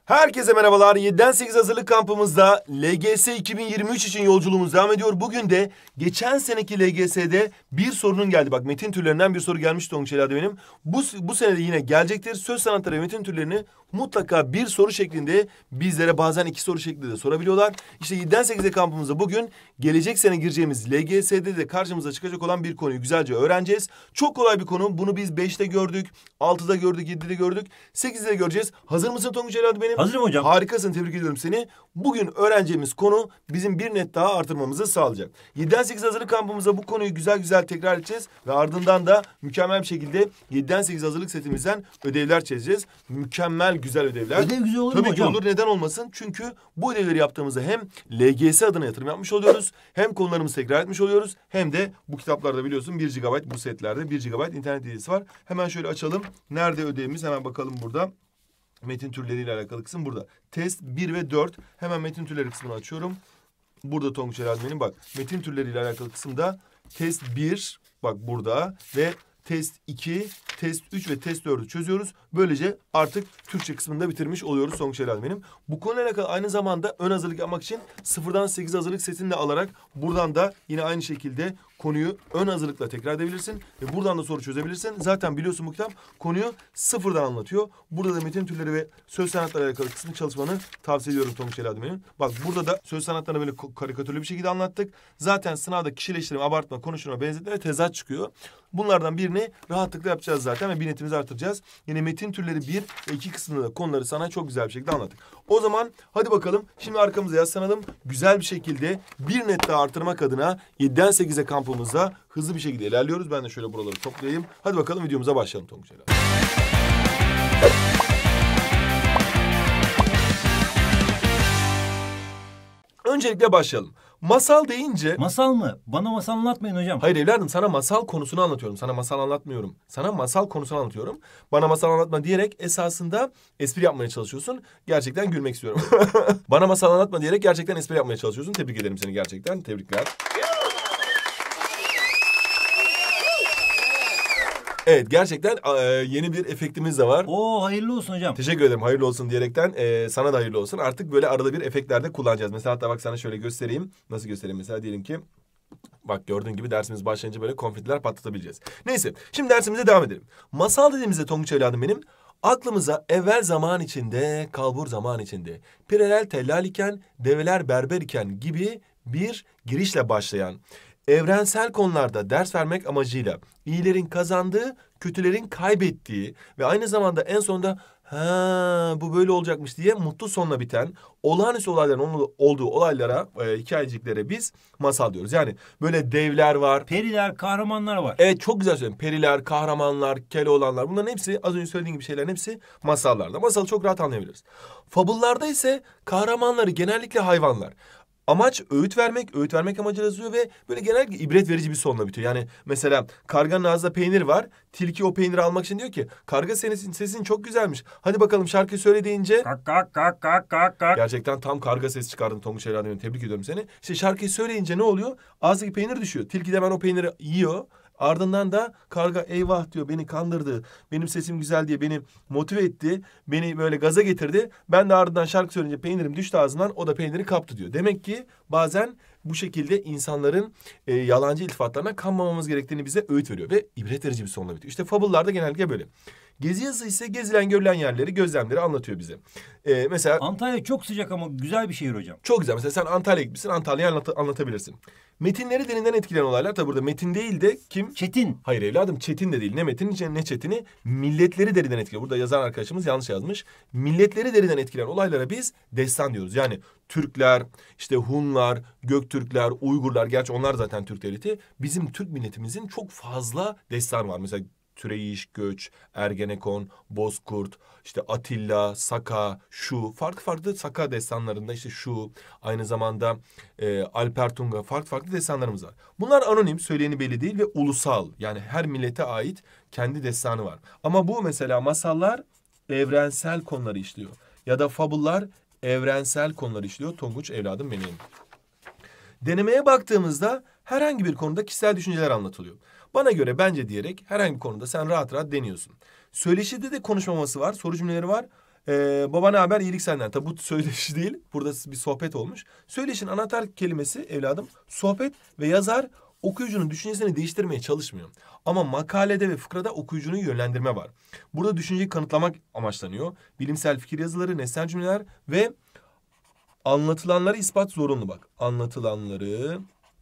Herkese merhabalar. 7'den 8 hazırlık kampımızda LGS 2023 için yolculuğumuz devam ediyor. Bugün de geçen seneki LGS'de bir sorunun geldi. Bak metin türlerinden bir soru gelmişti Tonguç herhalde benim. Bu sene de yine gelecektir. Söz sanatları ve metin türlerini mutlaka bir soru şeklinde bizlere bazen iki soru şeklinde de sorabiliyorlar. İşte 7'den 8'e kampımızda bugün gelecek sene gireceğimiz LGS'de de karşımıza çıkacak olan bir konuyu güzelce öğreneceğiz. Çok kolay bir konu. Bunu biz 5'te gördük, 6'da gördük, 7'de gördük, 8'de de göreceğiz. Hazır mısın Tonguç herhalde benim? Hazırım hocam. Harikasın, tebrik ediyorum seni. Bugün öğreneceğimiz konu bizim bir net daha artırmamızı sağlayacak. 7'den 8 hazırlık kampımızda bu konuyu güzel güzel tekrar edeceğiz. Ve ardından da mükemmel bir şekilde 7'den 8 hazırlık setimizden ödevler çözeceğiz. Mükemmel güzel ödevler. Ödev güzel olur mu Tabii hocam? ki olur, neden olmasın? Çünkü bu ödevleri yaptığımızda hem LGS adına yatırım yapmış oluyoruz. Hem konularımızı tekrar etmiş oluyoruz. Hem de bu kitaplarda biliyorsun 1 GB bu setlerde 1 GB internet hediyesi var. Hemen şöyle açalım. Nerede ödevimiz? Hemen bakalım burada. Metin türleriyle alakalı kısım burada. Test 1 ve 4. Hemen metin türleri kısmını açıyorum. Burada Tonguç Eralmen'in bak metin türleriyle alakalı kısımda test 1 bak burada ve test 2, test 3 ve test 4'ü çözüyoruz. Böylece artık Türkçe kısmında bitirmiş oluyoruz Tonguç Eralmen'im. Bu konuyla alakalı aynı zamanda ön hazırlık yapmak için 0'dan 8 hazırlık setini de alarak buradan da yine aynı şekilde konuyu ön hazırlıkla tekrar edebilirsin ve buradan da soru çözebilirsin. Zaten biliyorsun bu kitap konuyu sıfırdan anlatıyor. Burada da metin türleri ve söz sanatları alakalı kısmı çalışmanı tavsiye ediyorum Tonguç Eralmen'im. Bak burada da söz sanatlarını böyle karikatürlü bir şekilde anlattık. Zaten sınavda kişileştirme, abartma, konuşturma, benzetme ve tezat çıkıyor. Bunlardan birini rahatlıkla yapacağız zaten ve bir netimizi artıracağız. Yine metin türleri 1 ve 2 kısmında da konuları sana çok güzel bir şekilde anlattık. O zaman hadi bakalım şimdi arkamıza yaslanalım. Güzel bir şekilde bir net daha artırmak adına 7'den 8'e kampımızda hızlı bir şekilde ilerliyoruz. Ben de şöyle buraları toplayayım. Hadi bakalım videomuza başlayalım Tonguç Eralmen. Öncelikle başlayalım. Masal deyince... Masal mı? Bana masal anlatmayın hocam. Hayır evladım, sana masal konusunu anlatıyorum. Sana masal anlatmıyorum. Sana masal konusunu anlatıyorum. Bana masal anlatma diyerek esasında espri yapmaya çalışıyorsun. Gerçekten gülmek istiyorum. Bana masal anlatma diyerek gerçekten espri yapmaya çalışıyorsun. Tebrik ederim seni gerçekten. Tebrikler. Evet, gerçekten yeni bir efektimiz de var. Oo, hayırlı olsun hocam. Teşekkür ederim, hayırlı olsun diyerekten sana da hayırlı olsun. Artık böyle arada bir efektlerde kullanacağız. Mesela hatta bak sana şöyle göstereyim. Nasıl göstereyim mesela, diyelim ki... Bak gördüğün gibi dersimiz başlayınca böyle konfetiler patlatabileceğiz. Neyse, şimdi dersimize devam edelim. Masal dediğimizde Tonguç evladım benim... Aklımıza evvel zaman içinde, kalbur zaman içinde, pireler tellal iken, develer berber iken gibi bir girişle başlayan... evrensel konularda ders vermek amacıyla iyilerin kazandığı, kötülerin kaybettiği ve aynı zamanda en sonunda bu böyle olacakmış diye mutlu sonla biten olağanüstü olayların olduğu olaylara, hikayeciklere biz masal diyoruz. Yani böyle devler var. Periler, kahramanlar var. Evet, çok güzel söyledin. Periler, kahramanlar, keloğlanlar, bunların hepsi az önce söylediğim gibi şeylerin hepsi masallarda. Masalı çok rahat anlayabiliriz. Fabullarda ise kahramanları genellikle hayvanlar. Amaç öğüt vermek amacıyla yazıyor ve böyle genellikle ibret verici bir sonla bitiyor. Yani mesela karganın ağzında peynir var. Tilki o peyniri almak için diyor ki, karga sesin çok güzelmiş. Hadi bakalım şarkı söyle deyince... Kak kak kak kak kak kak. Gerçekten tam karga sesi çıkardın Tonguç Eralmen'im. Tebrik ediyorum seni. İşte şarkıyı söyleyince ne oluyor? Ağzındaki peynir düşüyor. Tilki de hemen o peyniri yiyor. Ardından da karga eyvah diyor, beni kandırdı. Benim sesim güzel diye beni motive etti. Beni böyle gaza getirdi. Ben de ardından şarkı söyleyince peynirim düştü ağzından, o da peyniri kaptı diyor. Demek ki bazen bu şekilde insanların yalancı iltifatlarına kanmamamız gerektiğini bize öğüt veriyor. Ve ibret verici bir sonla bitiyor. İşte fabullarda genellikle böyle. Gezi yazısı ise gezilen görülen yerleri, gözlemleri anlatıyor bize. Mesela... Antalya çok sıcak ama güzel bir şehir hocam. Çok güzel. Mesela sen Antalya'ya gitmişsin, Antalya'yı anlatabilirsin. Metinleri derinden etkileyen olaylar, tabi burada metin değil de kim? Çetin. Hayır evladım, çetin de değil. Ne metini ne çetini, milletleri deriden etkiliyor. Burada yazan arkadaşımız yanlış yazmış. Milletleri deriden etkileyen olaylara biz destan diyoruz. Yani Türkler, işte Hunlar, Göktürkler, Uygurlar, gerçi onlar zaten Türk devleti. Bizim Türk milletimizin çok fazla destanı var. Mesela Türeyiş, Göç, Ergenekon, Bozkurt, işte Atilla, Saka, şu farklı Saka destanlarında işte şu, aynı zamanda Alper Tunga, farklı destanlarımız var. Bunlar anonim, söyleyeni belli değil ve ulusal, yani her millete ait kendi destanı var. Ama bu mesela masallar evrensel konuları işliyor ya da fabullar evrensel konuları işliyor Tonguç evladım benim. Denemeye baktığımızda herhangi bir konuda kişisel düşünceler anlatılıyor. Bana göre bence diyerek herhangi bir konuda sen rahat rahat deniyorsun. Söyleşide de konuşmaması var, soru cümleleri var. Baba ne haber? İyilik senden. Tabi bu söyleşi değil. Burada bir sohbet olmuş. Söyleşinin anahtar kelimesi evladım sohbet ve yazar okuyucunun düşüncesini değiştirmeye çalışmıyor. Ama makalede ve fıkrada okuyucunu yönlendirme var. Burada düşünceyi kanıtlamak amaçlanıyor. Bilimsel fikir yazıları, nesnel cümleler ve anlatılanları ispat zorunlu bak. Anlatılanları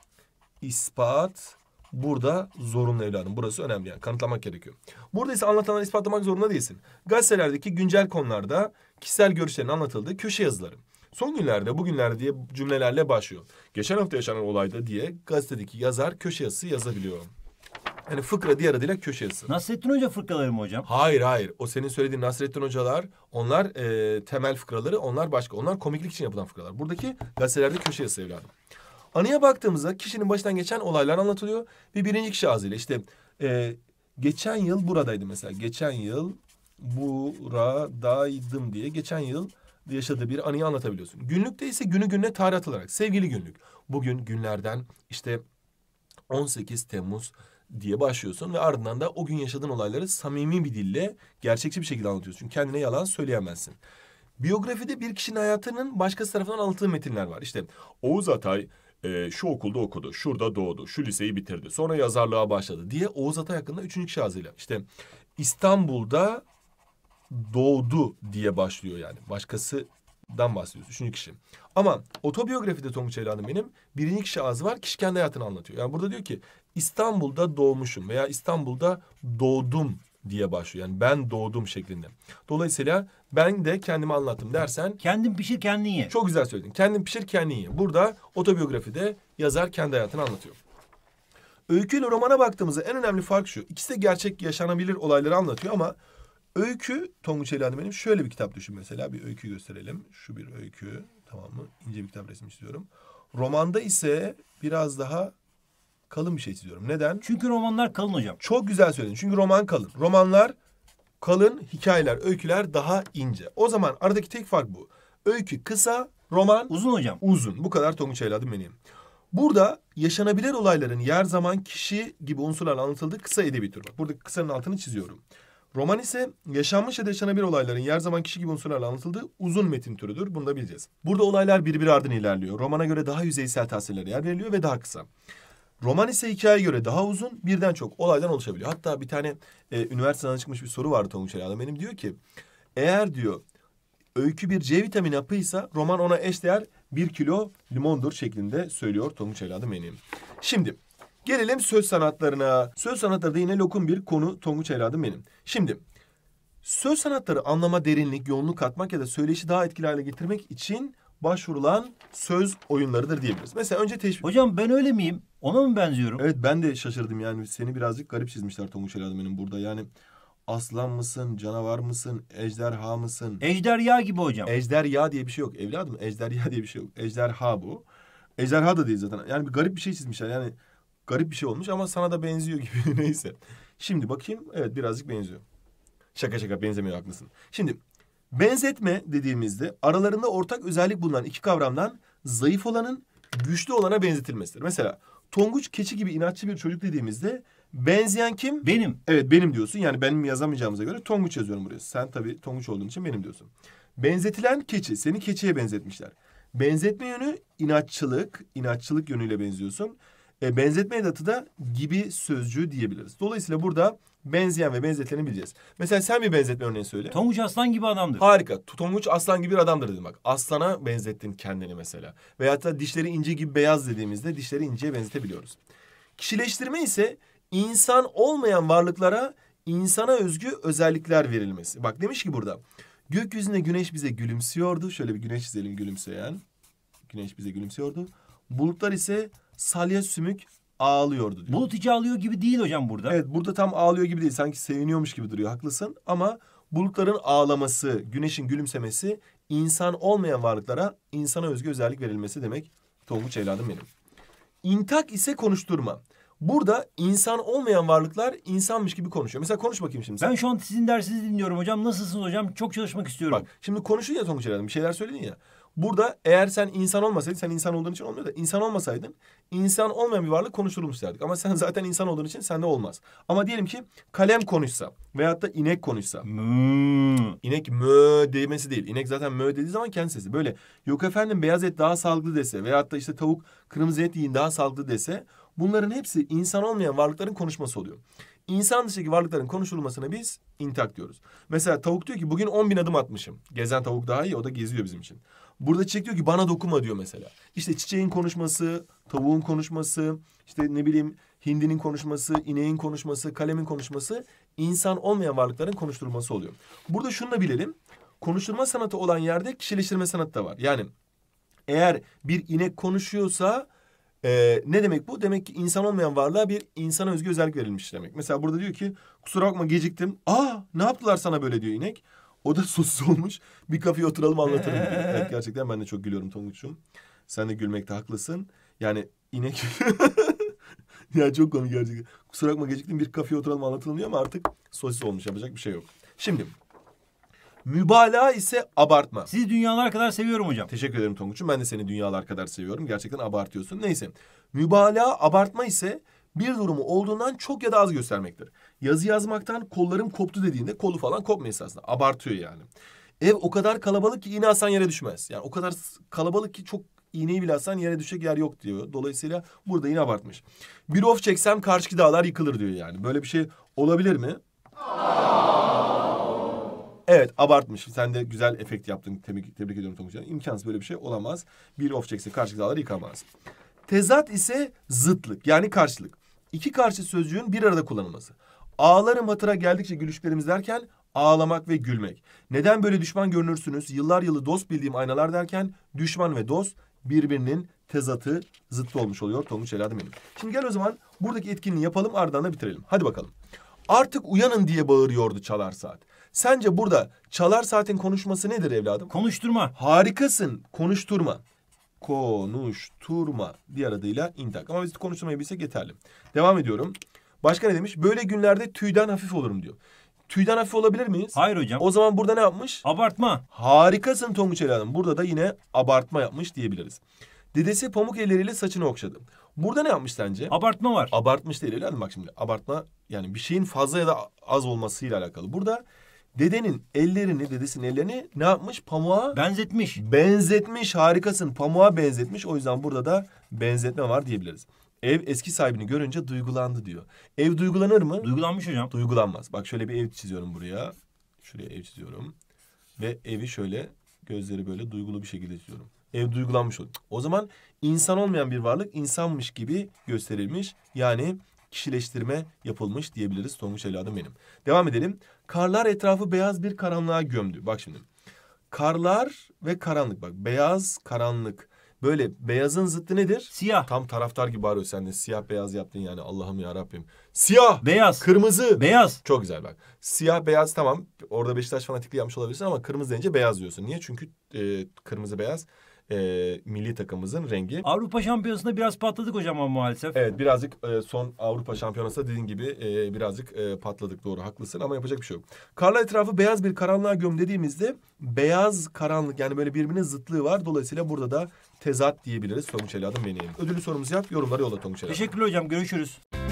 ispat burada zorunlu evladım. Burası önemli yani. Kanıtlamak gerekiyor. Burada ise anlatılanları ispatlamak zorunda değilsin. Gazetelerdeki güncel konularda kişisel görüşlerin anlatıldığı köşe yazıları. Son günlerde, bugünlerde diye cümlelerle başlıyor. Geçen hafta yaşanan olayda diye gazetedeki yazar köşe yazısı yazabiliyor. Yani fıkra diğer adıyla köşe yazısı. Nasrettin Hoca fıkraları mı hocam? Hayır. O senin söylediğin Nasrettin Hocalar, onlar temel fıkraları, onlar başka. Onlar komiklik için yapılan fıkralar. Buradaki gazetelerde köşe yazısı evladım. Anıya baktığımızda kişinin başından geçen olaylar anlatılıyor. Ve birinci kişi ağzıyla işte geçen yıl buradaydım mesela. Geçen yıl buradaydım diye geçen yıl yaşadığı bir anıyı anlatabiliyorsun. Günlükte ise günü gününe tarih atılarak. Sevgili günlük. Bugün günlerden işte 18 Temmuz diye başlıyorsun ve ardından da o gün yaşadığın olayları samimi bir dille gerçekçi bir şekilde anlatıyorsun. Kendine yalan söyleyemezsin. Biyografide bir kişinin hayatının başkası tarafından anlattığı metinler var. İşte Oğuz Atay şu okulda okudu, şurada doğdu, şu liseyi bitirdi, sonra yazarlığa başladı diye Oğuz Atay hakkında üçüncü kişi ağzıyla. İşte İstanbul'da doğdu diye başlıyor yani. Başkasından bahsediyoruz. Üçüncü kişi. Ama otobiyografide Tonguç evladım benim birinci kişi ağzı var. Kişi kendi hayatını anlatıyor. Yani burada diyor ki İstanbul'da doğmuşum veya İstanbul'da doğdum diye başlıyor. Yani ben doğdum şeklinde. Dolayısıyla ben de kendimi anlattım dersen. Kendin pişir kendin ye. Çok güzel söyledin. Kendin pişir kendin ye. Burada otobiyografide yazar kendi hayatını anlatıyor. Öykü ile romana baktığımızda en önemli fark şu. İkisi de gerçek yaşanabilir olayları anlatıyor ama öykü, Tonguç evladım benim şöyle bir kitap düşün mesela. Bir öykü gösterelim. Şu bir öykü, tamam mı? İnce bir kitap resmi istiyorum. Romanda ise biraz daha kalın bir şey istiyorum. Neden? Çünkü romanlar kalın hocam. Çok güzel söyledin. Çünkü roman kalın. Romanlar kalın, hikayeler, öyküler daha ince. O zaman aradaki tek fark bu. Öykü kısa, roman Uzun hocam. uzun. Bu kadar Tonguç evladım benim. Burada yaşanabilir olayların yer zaman kişi gibi unsurlarla anlatıldığı kısa edebi tür. Bak burada kısanın altını çiziyorum. Roman ise yaşanmış ya da yaşanabilir olayların yer zaman kişi gibi unsurlarla anlatıldığı uzun metin türüdür. Bunu da bileceğiz. Burada olaylar birbiri ardına ilerliyor. Romana göre daha yüzeysel tasvirlere yer veriliyor ve daha kısa. Roman ise hikayeye göre daha uzun, birden çok olaydan oluşabiliyor. Hatta bir tane üniversiteden çıkmış bir soru vardı Tonguç Ela'da. Benim diyor ki, eğer diyor öykü bir C vitamini hapıysa roman ona eşdeğer 1 kilo limondur şeklinde söylüyor Tonguç Ela'da benim. Şimdi gelelim söz sanatlarına. Söz sanatları da yine lokum bir konu Tonguç evladım benim. Şimdi söz sanatları anlama derinlik, yoğunluk katmak ya da söyleyişi daha etkili hale getirmek için başvurulan söz oyunlarıdır diyebiliriz. Mesela önce teşbih. Hocam ben öyle miyim? Ona mı benziyorum? Evet ben de şaşırdım yani seni birazcık garip çizmişler Tonguç evladım benim burada. Yani aslan mısın, canavar mısın, ejderha mısın? Ejderha gibi hocam. Ejderha diye bir şey yok evladım. Ejderha diye bir şey yok. Ejderha bu. Ejderha da değil zaten. Yani bir garip bir şey çizmişler. Yani garip bir şey olmuş ama sana da benziyor gibi. Neyse. Şimdi bakayım. Evet birazcık benziyor. Şaka benzemiyor haklısın. Şimdi benzetme dediğimizde aralarında ortak özellik bulunan iki kavramdan zayıf olanın güçlü olana benzetilmesidir. Mesela Tonguç keçi gibi inatçı bir çocuk dediğimizde benzeyen kim? Benim. Evet benim diyorsun. Yani benim yazamayacağımıza göre Tonguç yazıyorum buraya. Sen tabii Tonguç olduğun için benim diyorsun. Benzetilen keçi. Seni keçiye benzetmişler. Benzetme yönü inatçılık. İnatçılık yönüyle benziyorsun. Benzetme edatı da gibi sözcüğü diyebiliriz. Dolayısıyla burada benzeyen ve benzetileni bileceğiz. Mesela sen bir benzetme örneği söyle. Tonguç aslan gibi adamdır. Harika. Tonguç aslan gibi bir adamdır dedim bak. Aslana benzettin kendini mesela. Veyahut da dişleri ince gibi beyaz dediğimizde dişleri inceye benzetebiliyoruz. Kişileştirme ise insan olmayan varlıklara insana özgü özellikler verilmesi. Bak demiş ki burada. Gökyüzünde güneş bize gülümsüyordu. Şöyle bir güneş çizelim gülümseyen. Güneş bize gülümsüyordu. Bulutlar ise salya sümük ağlıyordu diyor. Bulut hiç ağlıyor gibi değil hocam burada. Evet burada tam ağlıyor gibi değil. Sanki seviniyormuş gibi duruyor. Haklısın ama bulutların ağlaması, güneşin gülümsemesi insan olmayan varlıklara insana özgü özellik verilmesi demek. Tonguç evladım benim. İntak ise konuşturma. Burada insan olmayan varlıklar insanmış gibi konuşuyor. Mesela konuş bakayım şimdi sen. Ben şu an sizin dersinizi dinliyorum hocam. Nasılsınız hocam? Çok çalışmak istiyorum. Bak şimdi konuşun ya Tonguç evladım. Bir şeyler söyledin ya. Burada eğer sen insan olmasaydın, sen insan olduğun için olmuyor da insan olmasaydın insan olmayan bir varlık konuşturulmuş derdik. Ama sen zaten insan olduğun için sende olmaz. Ama diyelim ki kalem konuşsa veyahut da inek konuşsa. İnek mö demesi değil. İnek zaten mö dediği zaman kendi sesi. Böyle yok efendim beyaz et daha sağlıklı dese veyahut da işte tavuk kırmızı et yiyin daha sağlıklı dese bunların hepsi insan olmayan varlıkların konuşması oluyor. İnsan dışındaki varlıkların konuşulmasına biz intak diyoruz. Mesela tavuk diyor ki bugün 10.000 adım atmışım. Gezen tavuk daha iyi, o da geziyor bizim için. Burada çiçek diyor ki bana dokunma diyor mesela. İşte çiçeğin konuşması, tavuğun konuşması, işte ne bileyim hindinin konuşması, ineğin konuşması, kalemin konuşması insan olmayan varlıkların konuşturulması oluyor. Burada şunu da bilelim. Konuşturma sanatı olan yerde kişileştirme sanatı da var. Yani eğer bir inek konuşuyorsa ne demek bu? Demek ki insan olmayan varlığa bir insana özgü özellik verilmiş demek. Mesela burada diyor ki kusura bakma geciktim. Ne yaptılar sana böyle diyor inek. O da susuz olmuş. Bir kafeye oturalım anlatırım diyor. Evet, gerçekten ben de çok gülüyorum Tonguç'um. Sen de gülmekte haklısın. Yani inek... ya çok komik gerçekten. Kusura bakma geciktim, bir kafeye oturalım anlatalım diyor ama artık sosis olmuş, yapacak bir şey yok. Şimdi mübalağa ise abartma. Sizi dünyalar kadar seviyorum hocam. Teşekkür ederim Tonguç'um. Ben de seni dünyalar kadar seviyorum. Gerçekten abartıyorsun. Neyse. Mübalağa, abartma ise bir durumu olduğundan çok ya da az göstermektir. Yazı yazmaktan kollarım koptu dediğinde kolu falan kopmuyor esasında. Abartıyor yani. Ev o kadar kalabalık ki iğne atsan yere düşmez. Yani o kadar kalabalık ki çok iğneyi bile atsan yere düşecek yer yok diyor. Dolayısıyla burada yine abartmış. Bir of çeksem karşıki dağlar yıkılır diyor yani. Böyle bir şey olabilir mi? Evet, abartmış. Sen de güzel efekt yaptın. Tebrik ediyorum Tonguç. İmkansız, böyle bir şey olamaz. Bir of çekse karşı dağları yıkamaz. Tezat ise zıtlık, yani karşılık. İki karşı sözcüğün bir arada kullanılması. Ağlarım hatıra geldikçe gülüşlerimiz derken ağlamak ve gülmek. Neden böyle düşman görünürsünüz? Yıllar yılı dost bildiğim aynalar derken düşman ve dost birbirinin tezatı, zıttı olmuş oluyor Tonguç evladım benim. Şimdi gel o zaman buradaki etkinliği yapalım, ardından da bitirelim. Hadi bakalım. Artık uyanın diye bağırıyordu çalar saat. Sence burada çalar saatin konuşması nedir evladım? Konuşturma. Harikasın. Konuşturma. Konuşturma. Diğer adıyla intak. Ama biz konuşturmayı bilsek yeterli. Devam ediyorum. Başka ne demiş? Böyle günlerde tüyden hafif olurum diyor. Tüyden hafif olabilir miyiz? Hayır hocam. O zaman burada ne yapmış? Abartma. Harikasın Tonguç evladım. Burada da yine abartma yapmış diyebiliriz. Dedesi pamuk elleriyle saçını okşadı. Burada ne yapmış sence? Abartma var. Abartmış değil evladım, bak şimdi. Abartma yani bir şeyin fazla ya da az olmasıyla alakalı. Burada dedesinin ellerini ne yapmış? Pamuğa Benzetmiş. benzetmiş. Harikasın. Pamuğa benzetmiş. O yüzden burada da benzetme var diyebiliriz. Ev eski sahibini görünce duygulandı diyor. Ev duygulanır mı? Duygulanmış hocam. Duygulanmaz. Bak şöyle bir ev çiziyorum buraya. Şuraya ev çiziyorum. Ve evi şöyle gözleri böyle duygulu bir şekilde çiziyorum. Ev duygulanmış olur. O zaman insan olmayan bir varlık insanmış gibi gösterilmiş. Yani kişileştirme yapılmış diyebiliriz Tonguç evladım benim. Devam edelim. Karlar etrafı beyaz bir karanlığa gömdü. Bak şimdi. Karlar ve karanlık. Bak beyaz, karanlık. Böyle beyazın zıttı nedir? Siyah. Tam taraftar gibi bağırıyor sen de. Siyah beyaz yaptın yani. Allah'ım ya Rabbim. Siyah. Beyaz. Kırmızı. Beyaz. Çok güzel bak. Siyah beyaz tamam. Orada Beşiktaş fanatikliği yapmış olabilirsin ama kırmızı deyince beyaz diyorsun. Niye? Çünkü kırmızı beyaz milli takımımızın rengi. Avrupa Şampiyonası'nda biraz patladık hocam ama maalesef. Evet birazcık son Avrupa Şampiyonası dediğin gibi birazcık patladık, doğru haklısın ama yapacak bir şey yok. Karlar etrafı beyaz bir karanlığa göm dediğimizde beyaz karanlık yani böyle birbirinin zıtlığı var. Dolayısıyla burada da tezat diyebiliriz Tonguç evladım benim. Ödüllü sorumuzu yap, yorumlara yolla Tonguç evladım. Teşekkürler hocam. Görüşürüz.